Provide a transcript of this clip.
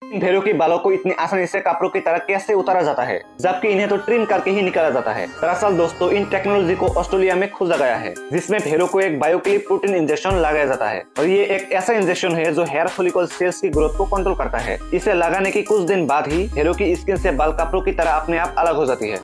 इन भेड़ों के बालों को इतनी आसानी से कपड़ों की तरह कैसे उतारा जाता है, जबकि इन्हें तो ट्रिम करके ही निकाला जाता है। दरअसल दोस्तों, इन टेक्नोलॉजी को ऑस्ट्रेलिया में खोजा गया है, जिसमें भेड़ों को एक बायोक्लिप प्रोटीन इंजेक्शन लगाया जाता है। और ये एक ऐसा इंजेक्शन है जो हेयर फॉलिकल सेल्स की ग्रोथ को कंट्रोल करता है। इसे लगाने के कुछ दिन बाद ही भेड़ों की स्किन से बाल कपड़ों की तरह अपने आप अलग हो जाती है।